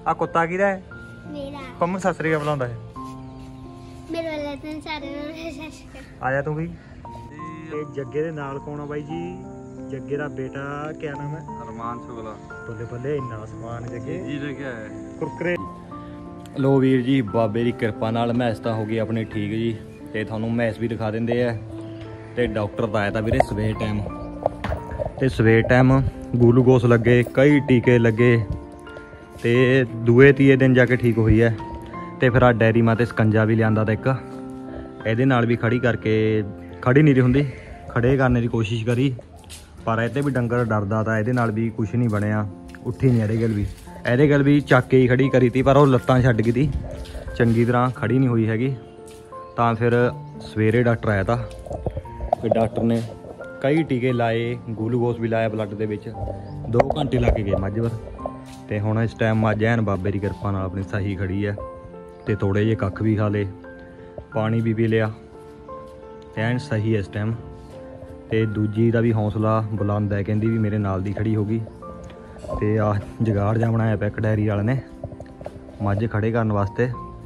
ਆ ਕੁੱਤਾ ਕਿਹਦਾ ਹੈ? मेरा ਪੰਮੂ ਸਤਿ ਸ੍ਰੀ ਅਕਾਲ ਬੁਲਾਉਂਦਾ ਹੈ। मेरे वाला तो सारे में ਆ ਜਾ ਤੂੰ ਵੀ। ਇਹ ਜੱਗੇ ਦੇ ਨਾਲ ਕੌਣ ਆ ਬਾਈ ਜੀ? ਜੱਗੇ ਦਾ ਬੇਟਾ ਕਿਆ ਨਾਮ ਹੈ? अरमान शुक्ला ਬੱਲੇ ਬੱਲੇ ਇੰਨਾ ਸਮਾਨ ਜੱਗੇ जी लेके आए ਕੁਰਕਰੇ। ਲੋ ਵੀਰ ਜੀ, ਬਾਬੇ ਦੀ ਕਿਰਪਾ ਨਾਲ ਮੈਸ ਤਾਂ ਹੋ ਗਈ ਆਪਣੀ ਠੀਕ ਜੀ, ਤੇ ਤੁਹਾਨੂੰ ਮੈਸ ਵੀ ਦਿਖਾ ਦਿੰਦੇ ਆ। ਤੇ ਡਾਕਟਰ ਤਾਂ ਆਇਆ ਤਾਂ ਵੀਰੇ ਸਵੇਰ ਟਾਈਮ, ਤੇ ਸਵੇਰ ਟਾਈਮ ਗਲੂਕੋਸ ਲੱਗੇ, ਕਈ ਟੀਕੇ ਲੱਗੇ, ਤੇ ਦੂਏ ਤੀਏ ਦਿਨ ਜਾ ਕੇ ਠੀਕ ਹੋਈ ਹੈ। ਤੇ ਫਿਰ ਆ ਡੈਰੀ ਮਾਂ ਤੇ ਸਕੰਜਾ ਵੀ ਲਿਆਂਦਾ ਤਾਂ ਇੱਕ, ਇਹਦੇ ਨਾਲ ਵੀ ਖੜੀ ਕਰਕੇ ਖੜੀ ਨਹੀਂ ਰਹੀ ਹੁੰਦੀ, ਖੜੇ ਕਰਨੇ ਦੀ ਕੋਸ਼ਿਸ਼ ਕਰੀ, ਪਰ ਇਹਦੇ ਵੀ ਡੰਗਰ ਡਰਦਾ ਤਾਂ ਇਹਦੇ ਨਾਲ ਵੀ ਕੁਝ ਨਹੀਂ ਬਣਿਆ, ਉੱਠੀ ਨਹੀਂ ਇਹਦੇ ਗੱਲ ਵੀ ਚੱਕ ਕੇ ਹੀ ਖੜੀ ਕਰੀ ਤੀ, ਪਰ ਉਹ ਲੱਤਾਂ ਛੱਡ ਗਈ ਤੀ, ਚੰਗੀ ਤਰ੍ਹਾਂ ਖੜੀ ਨਹੀਂ ਹੋਈ ਹੈਗੀ। ਤਾਂ ਫਿਰ ਸਵੇਰੇ ਡਾਕਟਰ ਆਇਆ ਤਾਂ, ਫਿਰ ਡਾਕਟਰ ਨੇ ਕਈ ਟੀਕੇ ਲਾਏ, ਗਲੂਕੋਸ ਵੀ ਲਾਇਆ ਬਲੱਡ ਦੇ ਵਿੱਚ, 2 ਘੰਟੇ ਲੱਗ ਗਏ ਮੱਝ ਪਰ। ਤੇ ਹੁਣ ਇਸ ਟਾਈਮ ਮੱਝ ਐਨ ਬਾਬੇ ਦੀ ਕਿਰਪਾ ਨਾਲ ਆਪਣੀ ਸਹੀ ਖੜੀ ਹੈ, ਤੇ ਥੋੜੇ ਜਿਹੇ ਕੱਖ ਵੀ ਖਾ ਲਏ, ਪਾਣੀ ਵੀ ਪੀ ਲਿਆ, ਐਨ ਸਹੀ ਇਸ ਟਾਈਮ। ਤੇ ਦੂਜੀ ਦਾ ਵੀ ਹੌਸਲਾ ਬੁਲੰਦ ਹੈ, ਕਹਿੰਦੀ ਵੀ ਮੇਰੇ ਨਾਲ ਦੀ ਖੜੀ ਹੋ ਗਈ। ਤੇ ਆ ਜਗਾੜ ਜਾ ਬਣਾਇਆ ਪਿਆ ਇੱਕ ਡੈਰੀ ਵਾਲੇ ਨੇ ਮੱਝ ਖੜੇ ਕਰਨ ਵਾਸਤੇ।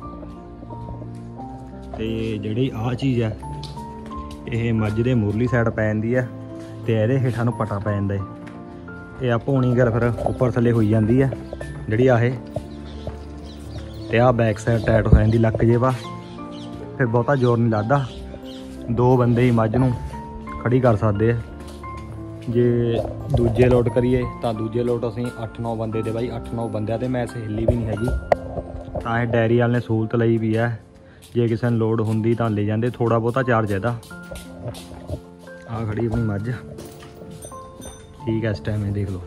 ਤੇ ਜਿਹੜੀ ਆਹ ਚੀਜ਼ ਹੈ, ਇਹ ਮੱਝ ਦੇ ਮੁਰਲੀ ਸਾਈਡ ਪੈ ਜਾਂਦੀ ਹੈ, ਤੇ ਇਹਦੇ ਹੇਠਾਂ ਨੂੰ ਪਟਾ ਪੈ ਜਾਂਦਾ ਹੈ। ਇਹ ਆ ਪੌਣੀ ਗੱਲ ਫਿਰ ਉੱਪਰ ਥੱਲੇ ਹੋਈ ਜਾਂਦੀ ਹੈ ਜਿਹੜੀ ਆ ਇਹ, ਤੇ ਆਹ ਬੈਕ ਸਾਈਡ ਟਾਈਟ ਹੋ ਜਾਂਦੀ ਲੱਕ ਜੇ ਵਾ, ਫਿਰ ਬਹੁਤਾ ਜ਼ੋਰ ਨਹੀਂ ਲੱਗਦਾ, 2 ਬੰਦੇ ਹੀ ਮੱਝ ਨੂੰ ਖੜੀ ਕਰ ਸਕਦੇ ਆ। ਜੇ ਦੂਜੇ ਲੋਟ ਕਰੀਏ ਤਾਂ ਦੂਜੇ ਲੋਟ ਅਸੀਂ 8-9 ਬੰਦੇ ਦੇ ਬਾਈ, 8-9 ਬੰਦਿਆਂ ਤੇ ਮੈਸ ਹਿੱਲੀ ਵੀ ਨਹੀਂ ਹੈਗੀ। ਤਾਂ ਇਹ ਡੈਰੀ ਵਾਲੇ ਨੇ ਸਹੂਲਤ ਲਈ ਵੀ ਹੈ, ਜੇ ਕਿਸੇ ਨੂੰ ਲੋੜ ਹੁੰਦੀ ਤਾਂ ਲੈ ਜਾਂਦੇ, ਥੋੜਾ ਬਹੁਤਾ ਚਾਰਜ ਇਹਦਾ। ਆਹ ਖੜੀ ਆਪਣੀ ਮੱਝ ਠੀਕ ਹੈ ਇਸ ਟਾਈਮ, ਇਹ ਦੇਖ ਲਓ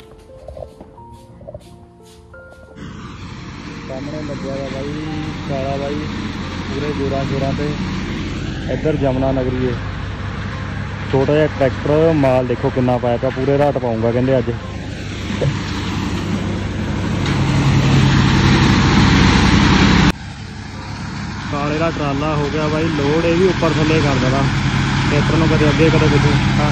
ਸਾਹਮਣੇ ਲੱਗਿਆ ਵਾ ਬਾਈ ਕਾਲਾ ਬਾਈ ਪੂਰੇ ਜੋਰਾਂ ਤੇ। ਇੱਧਰ ਜਮਨਾ ਨਗਰੀ ਹੈ, ਛੋਟਾ ਜਿਹਾ ਟਰੈਕਟਰ, ਮਾਲ ਦੇਖੋ ਕਿੰਨਾ ਪਾਇਆ ਪਿਆ, ਪੂਰੇ ਰਾਤ ਪਾਉਂਗਾ ਕਹਿੰਦੇ ਅੱਜ। ਕਾਲੇ ਦਾ ਟਰਾਲਾ ਹੋ ਗਿਆ ਬਾਈ ਲੋਡ, ਇਹ ਵੀ ਉੱਪਰ ਥੱਲੇ ਕਰ ਦੇਣਾ ਟਰੈਕਟਰ ਨੂੰ, ਕਦੇ ਅੱਗੇ ਕਦੇ ਪਿੱਛੇ। ਹਾਂ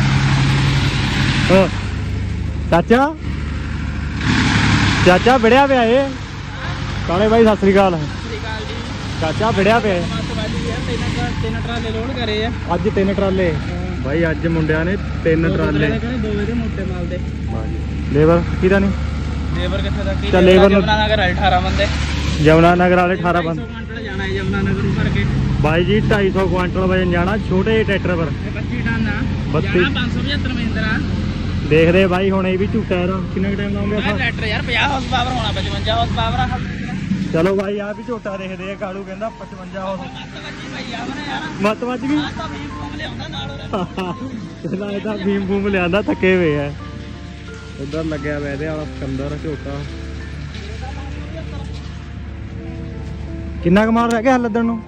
ਚਾਚਾ ਵਿੜਿਆ ਪਿਆ ਇਹ ਕਾਲੇ ਬਾਈ, ਸਤਿ ਸ੍ਰੀ ਅਕਾਲ। ਚਾਚਾ ਵਿੜਿਆ ਪਿਆ ਤਿੰਨ ਟਰਾਲੇ ਲੋਡ ਕਰੇ ਆ ਅੱਜ, 3 ਟਰਾਲੇ ਬਾਈ ਅੱਜ ਮੁੰਡਿਆਂ ਨੇ 3 ਟਰਾਲੇ। 2 ਵਜੇ ਮੋਟੇ ਮਾਲ ਦੇ ਲੇਬਰ ਕਿਹਦਾ ਨਹੀਂ, ਲੇਬਰ ਕਿੱਥੇ ਤੱਕ? ਚੱਲ ਲੇਬਰ ਨੂੰ ਜਮਨਾ ਨਗਰ 18 ਬੰਦੇ, ਜਮਨਾ ਨਗਰ ਵਾਲੇ 18 ਬੰਦੇ ਕੁਆਂਟਲ ਜਾਣਾ ਹੈ ਜਮਨਾ ਨਗਰ ਨੂੰ ਭਰ ਕੇ ਬਾਈ ਜੀ। 250 ਕੁਆਂਟਲ ਵਜਨ ਜਾਣਾ, ਛੋਟੇ ਜਿਹੇ ਟਰੈਕਟਰ ਪਰ 25 ਟਨ ਆ 32 ਜਾਣਾ 575 ਮਹਿੰਦਰਾ। ਦੇਖਦੇ ਬਾਈ ਹੁਣ ਇਹ ਵੀ ਝੂਟਾ ਯਾਰ, ਕਿੰਨਾ ਟਾਈਮ ਲਾਉਂਗੇ ਆਪਾਂ? ਟਰੈਕਟਰ ਯਾਰ 50 ਹਾਰਸ ਪਾਵਰ ਹੋਣਾ, 55 ਹਾਰਸ ਪਾਵਰ ਆ। ਚਲੋ ਬਾਈ ਆ ਵੀ ਝੋਟਾ ਦੇਖਦੇ ਆ, ਕਾਲੂ ਕਹਿੰਦਾ 55 ਹੋ ਮੱਤ ਵੱਜ ਗਈ। ਕਹਿੰਦਾ ਇਹ ਤਾਂ ਭੀਮ ਭੂਮ ਲਿਆਂਦਾ, ਥੱਕੇ ਹੋਏ ਆ। ਉਧਰ ਲੱਗਿਆ ਵਾ ਇਹਦੇ ਵਾਲਾ ਸਕੰਦਰ ਝੋਟਾ। ਕਿੰਨਾ ਕਮਾਲ ਰਹਿ ਗਿਆ ਲੱਦਣ ਨੂੰ?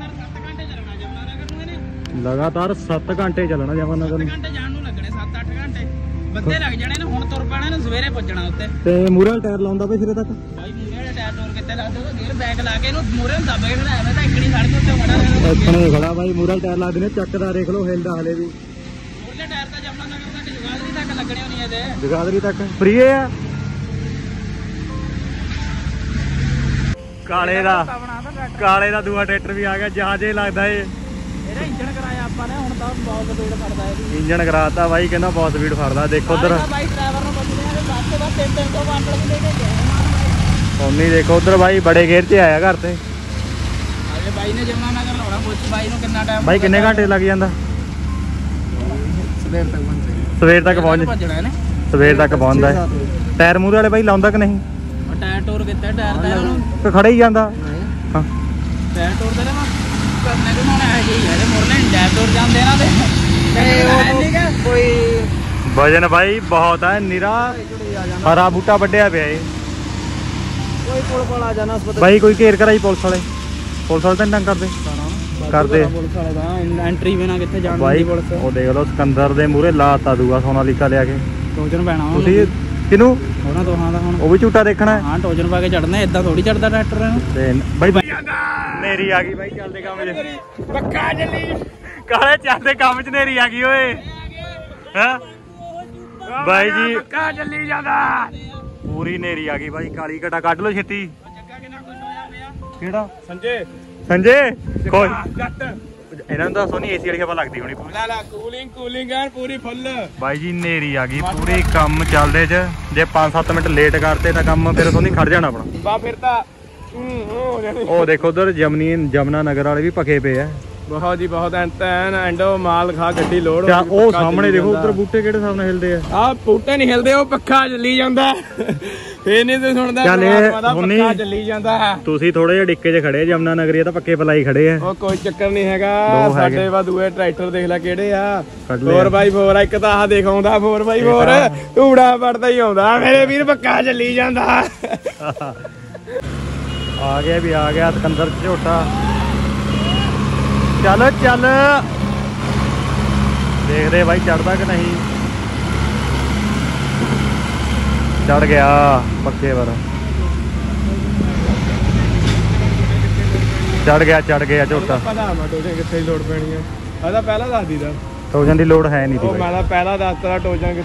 ਲਗਾਤਾਰ 7 ਘੰਟੇ ਚੱਲਣਾ ਜਮਨਾ ਨਗਰ ਨੂੰ। 7 ਘੰਟੇ ਜਾਣ ਨੂੰ ਲੱਗਣੇ, 7-8 ਘੰਟੇ ਬੰਦੇ ਲੱਗ ਜਾਣੇ ਨੇ। ਹੁਣ ਤੁਰ ਪੈਣਾ ਨੇ, ਸਵੇਰੇ ਪੁੱਜਣਾ ਉੱਤੇ। ਤੇ ਮੂਰੇ ਟਾਇਰ ਲਾਉਂਦਾ ਪਈ ਸਿਰੇ ਤੱਕ ਬਾਈ ਮੂਰੇ ਵਾਲੇ ਟਾਇਰ ਟੋਰ ਕਿੱਥੇ ਲੱਗਦੇ, ਉਹ ਗੇਅਰ ਬੈਕ ਲਾ ਕੇ ਇਹਨੂੰ ਮੂਰੇ ਨੂੰ ਦੱਬ ਕੇ ਖੜਾ ਐਵੇਂ ਤਾਂ ਇੱਕੜੀ ਸੜਕ ਉੱਤੇ ਖੜਾ ਰਹਿਣਾ। ਇੱਥਣੇ ਖੜਾ ਬਾਈ, ਮੂਰੇ ਟਾਇਰ ਲਾ ਦੇਣੇ, ਚੱਕਦਾ ਦੇਖ ਲਓ ਹਿਲਦਾ ਹਲੇ ਵੀ। ਮੂਰੇ ਟਾਇਰ ਤਾਂ ਜਮਨਾ ਨਗਰ ਤੱਕ, ਜਗਾਦਰੀ ਤੱਕ ਲੱਗਣੇ ਹੋਣੀ ਇਹਦੇ। ਜਗਾਦਰੀ ਤੱਕ ਫ੍ਰੀ ਆ। ਕਾਲੇ ਦਾ ਦੂਆ ਟਰੈਕਟਰ ਵੀ ਆ ਗਿਆ, ਜਹਾਜ਼ੇ ਲੱਗਦਾ ਏ। ਇਹਦਾ ਇੰਜਣ ਕਰਾਇਆ ਆਪਾਂ ਨੇ, ਹੁਣ ਤਾਂ ਬਹੁਤ ਸਪੀਡ ਫੜਦਾ ਇਹ। ਇੰਜਣ ਕਰਾਤਾ ਬਾਈ, ਕਹਿੰਦਾ ਬਹੁਤ ਸਪੀਡ ਫੜਦਾ। ਦੇਖੋ ਉਧਰ ਬਾਈ ਡਰਾਈਵਰ ਨੂੰ ਪੁੱਛਦੇ ਆ ਬੱਸ ਤੋਂ ਬਸ 300 ਕੁਆਂਟਲ ਵੀ ਲੈ ਕੇ ਗਿਆ। ਉਹਨੀ ਦੇਖੋ ਉਧਰ ਬਾਈ ਬੜੇ ਗੇਅਰ 'ਚ ਆਇਆ ਘਰ ਤੇ। ਅਜੇ ਬਾਈ ਨੇ ਜਮਨਾ ਨਗਰ ਲਾਉਣਾ, ਪੁੱਛ ਬਾਈ ਨੂੰ ਕਿੰਨਾ ਟਾਈਮ ਬਾਈ ਕਿੰਨੇ ਘੰਟੇ ਲੱਗ ਜਾਂਦਾ? ਸਵੇਰ ਤੱਕ ਪਹੁੰਚ ਭੱਜਣਾ ਇਹਨੇ। ਸਵੇਰ ਤੱਕ ਪਹੁੰਚਦਾ ਹੈ। ਟਾਇਰ ਮੂਹਰੇ ਵਾਲੇ ਬਾਈ ਲਾਉਂਦਾ ਕਿ ਨਹੀਂ? ਉਹ ਟਾਇਰ ਟੋਰ ਕਿੱਥੇ, ਟਾਇਰ ਤਾਂ ਇਹਨੂੰ ਤੇ ਖੜਾ ਹੀ ਜਾਂਦਾ। ਹਾਂ ਟਾਇਰ ਟੋਰ ਦੇ ਨਾ ਕਰਨੇ ਨੂੰ ਹੁਣ ਇਹ ਜਿਹੀ ਹੈ, ਮੁਰਲੇ ਟਾਇਰ ਟੋਰ ਜਾਂਦੇ ਇਹਨਾਂ ਦੇ। ਕੋਈ ਵਜਨ ਬਾਈ ਬਹੁਤ ਹੈ, ਨਿਰਾ ਹਰਾ ਬੂਟਾ ਵੱਢਿਆ ਪਿਆ ਏ। ਕੋਈ ਪੁਲ ਆ ਜਾਣਾ ਬਾਈ ਕੋਈ ਘੇਰ ਕਰਾਈ ਪੁਲਿਸ ਵਾਲੇ ਤਾਂ ਤੰਗ ਕਰਦੇ ਪੁਲਿਸ ਵਾਲੇ ਦਾ ਐਂਟਰੀ ਬਿਨਾ ਕਿੱਥੇ ਜਾਣ ਬਾਈ। ਦੀ ਪੁਲਿਸ। ਉਹ ਦੇਖ ਲਓ ਸਕੰਦਰ ਦੇ ਮੂਹਰੇ ਲਾਤਾ ਦੂਆ ਸੋਨਾਲੀਕਾ ਲਿਆ ਕੇ। ਟੋਜਨ ਪੈਣਾ ਤੁਸੀਂ ਕਿਨੂੰ ਉਹਨਾਂ ਦੋਹਾਂ ਦਾ ਹੁਣ ਉਹ ਵੀ ਝੂਟਾ ਦੇਖਣਾ? ਹਾਂ ਟੋਜਨ ਪਾ ਕੇ ਚੜਨਾ, ਏਦਾਂ ਥੋੜੀ ਚੜਦਾ ਟਰੈਕਟਰ ਨੂੰ। ਤੇ ਬਾਈ ਨੇਰੀ ਆ ਗਈ ਬਾਈ, ਚੱਲਦੇ ਕੰਮ 'ਚ ਪੱਕਾ ਚੱਲੀ ਕਾਲੇ, ਚੱਲਦੇ ਕੰਮ 'ਚ ਨੇਰੀ ਆ ਗਈ ਓਏ। ਹੈ ਬਾਈ ਜੀ ਪੱਕਾ ਚੱਲੀ ਜਾਂਦਾ, ਪੂਰੀ ਨੇਰੀ ਆ ਗਈ ਬਾਈ। ਕਾਲੀ ਘਟਾ ਕੱਢ ਲੋ ਛੇਤੀ। ਕਿਹੜਾ ਸੰਜੇ ਸੰਜੇ ਕੋਈ ਜੱਟ ਇਹਨਾਂ ਨੂੰ ਤਾਂ ਸੋਨੀ ਏਸੀ ਵਾਲੀ ਹਵਾ ਲੱਗਦੀ ਹੋਣੀ ਲੈ ਲੈ ਕੂਲਿੰਗ ਐ ਪੂਰੀ ਫੁੱਲ। ਬਾਈ ਜੀ ਨੇਰੀ ਆ ਗਈ ਪੂਰੀ ਕੰਮ ਚੱਲਦੇ ਚ ਜੇ 5-7 ਮਿੰਟ ਲੇਟ ਕਰਤੇ ਤਾਂ ਕੰਮ ਫਿਰ ਸੋਨੀ ਖੜ ਜਾਣਾ ਆਪਣਾ ਬਾ ਫਿਰ ਤਾਂ ਉਹ ਦੇਖੋ ਉਧਰ ਜਮਨਾ ਨਗਰ ਵਾਲੇ ਵੀ ਪਕੇ ਪਏ ਆ ਬਹੁਤ ਜੀ ਬਹੁਤ ਐਂਡੋ ਮਾਲ ਖਾ ਗੱਡੀ ਲੋਡ ਉਹ ਸਾਹਮਣੇ ਦੇਖੋ ਉਧਰ ਬੂਟੇ ਕਿਹੜੇ ਹਿਸਾਬ ਨਾਲ ਹਿਲਦੇ ਆ ਆਹ ਬੂਟੇ ਨਹੀਂ ਹਿਲਦੇ ਉਹ ਪੱਖਾ ਚੱਲੀ ਜਾਂਦਾ ਫੇਰ ਨਹੀਂ ਤੇ ਸੁਣਦਾ ਪੱਖਾ ਚੱਲੀ ਜਾਂਦਾ। ਤੁਸੀਂ ਥੋੜੇ ਜਿਹਾ ਡਿੱਕੇ 'ਚ ਖੜੇ ਜਮਨਾ ਨਗਰੀ ਤਾਂ ਪੱਕੇ ਪਲਾਈ ਖੜੇ ਆ। ਉਹ ਕੋਈ ਚੱਕਰ ਨਹੀਂ ਹੈਗਾ ਸਾਡੇ ਵਾ ਦੂਏ ਟਰੈਕਟਰ ਦੇਖ ਲੈ ਕਿਹੜੇ ਆ 4x4 ਇੱਕ ਤਾਂ ਆਹ ਦੇਖ ਆਉਂਦਾ 4x4 ਧੂੜਾ ਪੜਦਾ ਹੀ ਆਉਂਦਾ ਮੇਰੇ ਵੀਰ ਪੱਕਾ ਚੱਲੀ ਜਾਂਦਾ। ਆ ਗਿਆ ਸਿਕੰਦਰ ਝੋਟਾ ਚੱਲ ਦੇਖਦੇ ਬਾਈ ਚੜਦਾ ਕਿ ਨਹੀਂ। ਚੜ ਗਿਆ ਪੱਕੇ ਪਰ ਚੜ ਗਿਆ ਝੋਟਾ। ਪਤਾ ਮੈਂ ਟੋਜਨ ਕਿੱਥੇ ਲੋਡ ਪੈਣੀ ਆ ਆਦਾ ਪਹਿਲਾਂ ਦੱਸ ਦੀ ਦਾ ਟੋਜਨ ਦੀ ਲੋੜ ਹੈ ਨਹੀਂ ਉਹ ਮੈਂ ਤਾਂ ਪਹਿਲਾਂ ਦੱਸਦਾ ਟੋਜਨ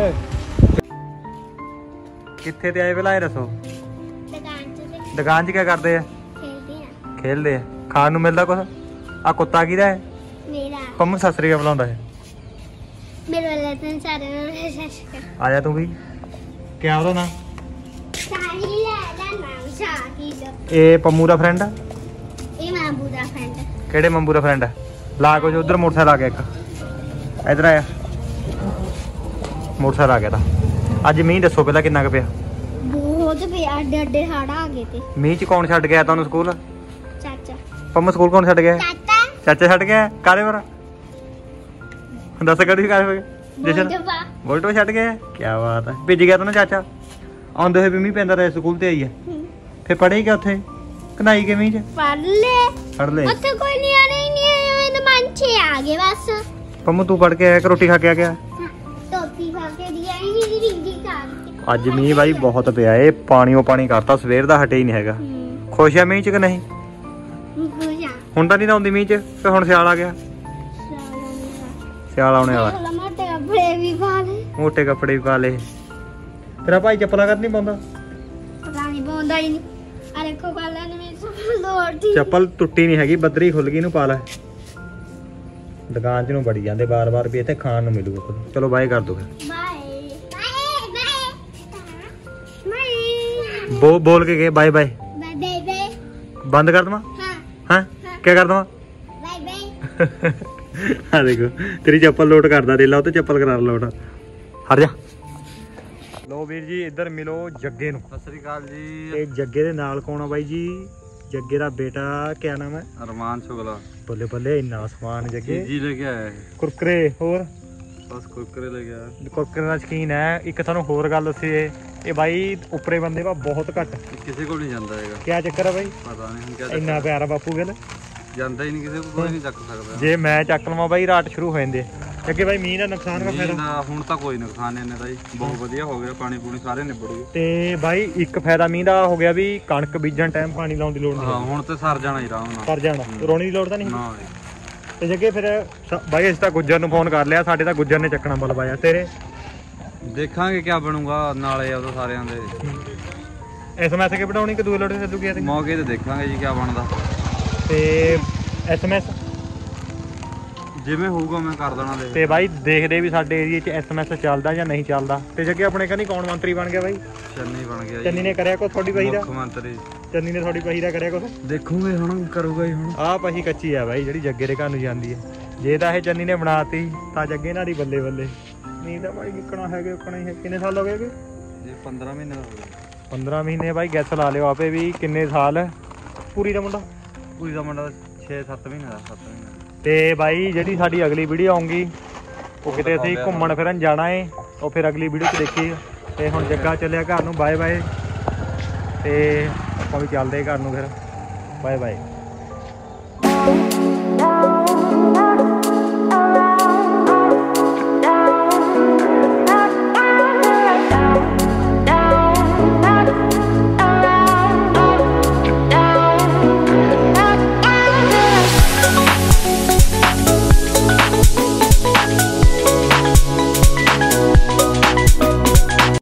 ਕਿੱਥੇ ਤੇ ਆਏ ਪਹਿਲਾਂ ਇਹ ਦੱਸੋ। ਦੁਕਾਨ ਦੁਕਾਨ 'ਚ ਕੀ ਕਰਦੇ ਆ ਖੇਲਦੇ ਆ ਖਾਣ ਨੂੰ ਮਿਲਦਾ ਕੁਛ। ਆ ਕੁੱਤਾ ਕਿਹਦਾ ਹੈ ਮੇਰਾ ਪੰਮੂ ਸਸਰੀ ਕਾ ਬੁਲਾਉਂਦਾ ਹੈ ਮੇਰੇ ਵਾਲੇ ਤਾਂ ਸਾਰੇ ਨੂੰ ਸੱਚ ਆ ਜਾ ਤੂੰ ਵੀ ਕਿਆ ਉਹਦਾ ਨਾਂ ਸਾਹੀ ਦਾ ਨਾਮ ਸਾਹੀ ਇਹ ਪੰਮੂ ਦਾ ਫਰੈਂਡ ਆ ਇਹ ਮਾਬੂ ਦਾ ਫਰੈਂਡ ਕਿਹੜੇ ਮੰਬੂ ਦਾ ਫਰੈਂਡ ਆ ਲਾ ਕੁਝ ਉਧਰ ਮੋਟਰਸਾਈਕਲ ਆ ਗਿਆ ਇੱਕ ਇਧਰ ਆਇਆ ਮੋਟਰਸਾਈਕਲ ਆ ਗਿਆ ਤਾਂ ਅੱਜ ਮੀਂਹ ਦੱਸੋ ਪਹਿਲਾਂ ਕਿੰਨਾ ਕੁ ਪਿਆ ਬਹੁਤ ਪਿਆ ਅੱਡੇ ਹੜ ਆ ਗਏ ਤੇ ਮੀਂਹ 'ਚ ਕੌਣ ਛੱਡ ਗਿਆ ਤੁਹਾਨੂੰ ਸਕੂਲ ਚਾਚਾ ਪੰਮੂ ਸਕੂਲ ਕੌਣ ਛੱਡ ਗਿਆ ਚਾਚਾ ਛੱਡ ਗਿਆ ਕਾਲੇ ਪਰ ਦੱਸ ਕਿਹੜੀ ਕਾਲੇ ਜਸ਼ਨ ਬੋਲਟੋ ਛੱਡ ਗਿਆ ਕੀ ਬਾਤ ਹੈ ਭਿੱਜ ਗਿਆ ਤਾਂ ਨਾ ਚਾਚਾ ਆਉਂਦੇ ਹੋਏ ਵੀ ਮੀਂਹ ਪੈਂਦਾ ਰਿਹਾ ਸਕੂਲ ਤੇ ਆਈ ਹੈ ਫਿਰ ਪੜ੍ਹੇ ਗਿਆ ਉੱਥੇ ਕਨਾਈ ਕੇ ਮੀਂਹ 'ਚ ਪੜ ਲੈ ਉੱਥੇ ਕੋਈ ਨਹੀਂ ਆ ਨਹੀਂ ਮੰਚੇ ਆ ਗਏ ਬਸ ਪੰਮੂ ਤੂੰ ਪੜ ਕੇ ਆਇਆ ਕਿ ਰੋਟੀ ਖਾ ਕੇ ਆ ਗਿਆ ਟੋਪੀ ਖਾ ਕੇ ਦੀ ਆਈ ਨਹੀਂ ਰਿੰਗੀ ਖਾ ਅੱਜ ਮੀਂਹ ਬਾਈ ਬਹੁਤ ਪਿਆ ਏ ਪਾਣੀ ਕਰਤਾ ਸਵੇਰ ਦਾ ਹਟੇ ਹੀ ਨਹੀਂ ਹੈਗਾ ਖੁਸ਼ ਆ ਮੀਂਹ 'ਚ ਕਿ ਨਹੀਂ ਹੁਣ ਤਾਂ ਨਹੀਂ ਨਾ ਆਉਂਦੀ ਮੀਂਹ 'ਚ ਤੇ ਹੁਣ ਸਿਆਲ ਆ ਗਿਆ ਸਿਆਲ ਆਉਣੇ ਵਾਲਾ ਮੋਟੇ ਕੱਪੜੇ ਵੀ ਪਾ ਲਏ ਤੇਰਾ ਭਾਈ ਚੱਪਲਾਂ ਕਰ ਨਹੀਂ ਪਾਉਂਦਾ ਪਤਾ ਨਹੀਂ ਪਾਉਂਦਾ ਹੀ ਨਹੀਂ ਆ ਦੇਖੋ ਕਾਲਾ ਨੇ ਮੇਰੇ ਲੋੜੀ ਚੱਪਲ ਟੁੱਟੀ ਨਹੀਂ ਹੈਗੀ ਬੱਦਰੀ ਖੁੱਲ ਗਈ ਇਹਨੂੰ ਪਾ ਲੈ ਦੁਕਾਨ 'ਚ ਨੂੰ ਬੜੀ ਜਾਂਦੇ ਬਾਰ-ਬਾਰ ਵੀ ਇੱਥੇ ਖਾਣ ਨੂੰ ਮਿਲੂਗਾ ਚਲੋ ਬਾਏ ਕਰ ਦੋ ਫਿਰ ਬਾਏ ਬਾਏ ਬੋਲ ਕੇ ਗਏ ਬਾਏ ਬਾਏ ਬਾਏ ਬੰਦ ਕਰ ਦਵਾਂ ਹਾਂ ਕੀ ਕਰ ਦਵਾਂ ਬਾਏ ਆ ਦੇਖੋ ਤੇਰੀ ਚੱਪਲ ਲੋਟ ਕਰਦਾ ਦੇ ਲਾ ਉਹ ਤੇ ਚੱਪਲ ਕਰਾ ਲੋਟ ਹਟ ਜਾ ਲੋ ਵੀਰ ਜੀ ਇੱਧਰ ਮਿਲੋ ਜੱਗੇ ਨੂੰ। ਸਤਿ ਸ੍ਰੀ ਅਕਾਲ ਜੀ। ਇਹ ਜੱਗੇ ਦੇ ਨਾਲ ਕੌਣ ਆ ਬਾਈ ਜੀ ਜੱਗੇ ਦਾ ਬੇਟਾ ਕਿਆ ਨਾਮ ਹੈ ਅਰਮਾਨ ਸ਼ੁਗਲਾ। ਬੱਲੇ ਬੱਲੇ ਇੰਨਾ ਸਮਾਨ ਜੱਗੇ ਜੀ ਲੈ ਕੇ ਆਇਆ ਹੈ ਕੁਰਕਰੇ ਹੋਰ ਬਸ ਕੁਰਕਰੇ ਲੈ ਗਿਆ ਕੁਰਕਰੇ ਦਾ ਸ਼ਕੀਨ ਹੈ। ਇੱਕ ਤੁਹਾਨੂੰ ਹੋਰ ਗੱਲ ਦੱਸੀ ਇਹ ਬਾਈ ਉੱਪਰੇ ਬੰਦੇ ਵਾ ਬਹੁਤ ਘੱਟ ਕਿਸੇ ਕੋਲ ਨਹੀਂ ਜਾਂਦਾ ਹੈਗਾ ਕਿਆ ਚੱਕਰ ਹੈ ਬਾਈ ਪਤਾ ਨਹੀਂ ਹੁਣ ਕਿਆ ਇੰਨਾ ਪਿਆਰਾ ਬਾਪੂ ਗੱਲ ਜਾਂਦਾ ਹੀ ਨਹੀਂ ਕਿਸੇ ਕੋਲ ਕੋਈ ਨਹੀਂ ਚੱਕ ਸਕਦਾ ਜੇ ਮੈਂ ਚੱਕ ਲਵਾਂ ਬਾਈ ਰਾਤ ਸ਼ੁਰੂ ਹੋ ਜਾਂਦੇ ਅੱਗੇ ਬਾਈ ਮੀਂਹ ਦਾ ਨੁਕਸਾਨ ਦਾ ਫਾਇਦਾ ਹੁਣ ਤਾਂ ਕੋਈ ਨੁਕਸਾਨ ਨਹੀਂ ਇਹਦਾ ਜੀ ਬਹੁਤ ਵਧੀਆ ਹੋ ਗਿਆ ਪਾਣੀ ਪੂਣੀ ਸਾਰੇ ਨਿਬੜ ਗਏ ਤੇ ਬਾਈ ਇੱਕ ਫਾਇਦਾ ਮੀਂਹ ਦਾ ਹੋ ਗਿਆ ਵੀ ਕਣਕ ਬੀਜਣ ਟਾਈਮ ਪਾਣੀ ਲਾਉਣ ਦੀ ਲੋੜ ਨਹੀਂ ਹਾਂ ਹੁਣ ਤੇ ਸਰ ਜਾਣਾ ਹੀ ਆਰਾਮ ਨਾਲ ਸਰ ਜਾਣਾ ਰੋਣੀ ਦੀ ਲੋੜ ਤਾਂ ਨਹੀਂ ਨਾ ਤੇ ਜੱਗੇ ਫਿਰ ਬਾਈ ਅਸੀਂ ਤਾਂ ਗੁੱਜਰ ਨੂੰ ਫੋਨ ਕਰ ਲਿਆ ਸਾਡੇ ਤਾਂ ਗੁੱਜਰ ਨੇ ਚੱਕਣਾ ਬਲਵਾਇਆ ਤੇਰੇ ਦੇਖਾਂਗੇ ਕੀ ਬਣੂਗਾ ਨਾਲੇ ਉਹਦਾ ਸਾਰਿਆਂ ਦੇ SMS ਕੇ ਬਣਾਉਣੀ ਕਿ ਦੂਏ ਲੋੜੇ ਸੱਦੂ ਗਿਆ ਤੇ ਮੌਕੇ ਤੇ ਦੇਖਾਂਗੇ ਜੀ ਕੀ ਬਣਦਾ ਤੇ SMS ਜਿਵੇਂ ਹੋਊਗਾ ਮੈਂ ਕਰ ਦੇਣਾ ਦੇ ਤੇ ਬਾਈ ਦੇਖਦੇ ਵੀ ਸਾਡੇ ਏਰੀਆ 'ਚ SMS ਚੱਲਦਾ ਜਾਂ ਨਹੀਂ ਚੱਲਦਾ ਤੇ ਜੱਗੇ ਆਪਣੇ ਕਹਿੰਦੀ ਕੌਣ ਮੰਤਰੀ ਬਣ ਗਿਆ ਬਾਈ ਚੰਨੀ ਬਣ ਗਿਆ ਚੰਨੀ ਨੇ ਕਰਿਆ ਕੁਛ ਤੁਹਾਡੀ ਪਹੀ ਦਾ ਮੁੱਖ ਮੰਤਰੀ ਚੰਨੀ ਨੇ ਤੁਹਾਡੀ ਪਹੀ ਦਾ ਕਰਿਆ ਕੁਛ ਦੇਖੂਗੇ ਹੁਣ ਕਰੂਗਾ ਹੀ ਹੁਣ ਆਹ ਪਹੀ ਕੱਚੀ ਆ ਬਾਈ ਜਿਹੜੀ ਜੱਗੇ ਦੇ ਘਰ ਨੂੰ ਜਾਂਦੀ ਹੈ ਜੇ ਤਾਂ ਇਹ ਚੰਨੀ ਨੇ ਬਣਾਤੀ ਤਾਂ ਜੱਗੇ ਨਾਲ ਹੀ ਬੱਲੇ ਬੱਲੇ ਨਹੀਂ ਤਾਂ ਬਾਈ ਕਿੱਕਣਾ ਹੈਗੇ ਉੱਕਣਾ ਹੀ ਹੈ ਕਿੰਨੇ ਸਾਲ ਹੋ ਗਏ ਜੀ 15 ਮਹੀਨੇ ਹੋ ਗਏ 15 ਮਹੀਨੇ ਬਾਈ ਗੈਸ ਲਾ ਲਿਓ ਆਪੇ ਵੀ ਕਿੰਨੇ ਸਾਲ ਪੂਰੀ ਦਾ ਮੁੰਡਾ ਪੂਰੀ ਦਾ ਮੁੰਡਾ 6-7 ਮਹੀਨੇ ਦਾ 7 ਮਹੀਨੇ ਤੇ ਬਾਈ ਜਿਹੜੀ ਸਾਡੀ ਅਗਲੀ ਵੀਡੀਓ ਆਉਂਗੀ ਉਹ ਕਿਤੇ ਅਸੀਂ ਘੁੰਮਣ ਫਿਰਨ ਜਾਣਾ ਏ ਉਹ ਫਿਰ ਅਗਲੀ ਵੀਡੀਓ 'ਚ ਦੇਖੀ ਤੇ ਹੁਣ ਜੱਗਾ ਚੱਲਿਆ ਘਰ ਨੂੰ ਬਾਏ ਬਾਏ ਤੇ ਆਪਾਂ ਵੀ ਚੱਲਦੇ ਘਰ ਨੂੰ ਫਿਰ ਬਾਏ ਬਾਏ